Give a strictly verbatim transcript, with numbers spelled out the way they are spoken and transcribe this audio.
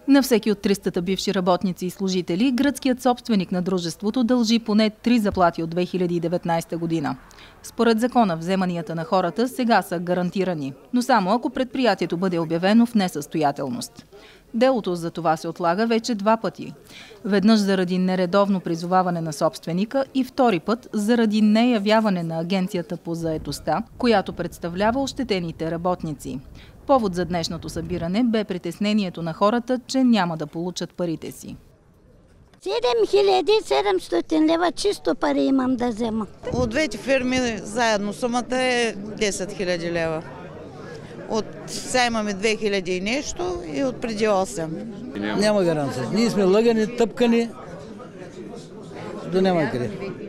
На всеки от тристата бивши работници и служители, гръцкият собственик на дружеството дължи поне три заплати от две хиляди и деветнадесета година. Според закона, вземанията на хората сега са гарантирани, но само ако предприятието бъде обявено в несъстоятелност. Делото за това се отлага вече два пъти. Веднъж заради нередовно призоваване на собственика и втори път заради неявяване на Агенцията по заетостта, която представлява ощетените работници. Повод за днешното събиране бе притеснението на хората, че няма да получат парите си. седем хиляди и седемстотин лева чисто пари имам да взема. От двете фирми заедно сумата е десет хиляди лева. От сега имаме две хиляди и нещо и от преди осем. Няма гаранция. Ние сме лъгани, тъпкани, да няма къде.